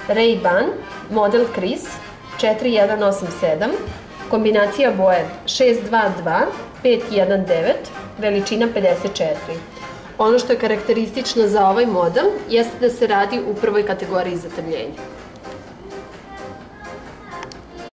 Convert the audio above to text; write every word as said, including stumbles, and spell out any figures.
Ray-Ban, model Kris četiri jedan osam sedam, kombinacija boje šest dva dva pet jedan devet, veličina pedeset četiri. Ono što je karakteristično za ovaj model jeste da se radi u prvoj kategoriji zatamljenja.